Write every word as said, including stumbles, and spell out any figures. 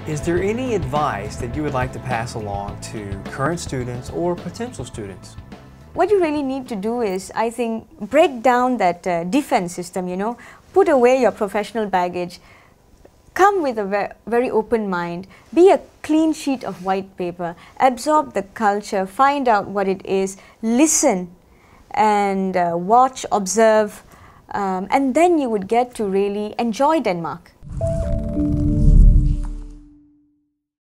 Is there any advice that you would like to pass along to current students or potential students? What you really need to do is, I think, break down that uh, defense system, you know, put away your professional baggage, come with a ve very open mind, be a clean sheet of white paper, absorb the culture, find out what it is, listen and uh, watch, observe, um, and then you would get to really enjoy Denmark.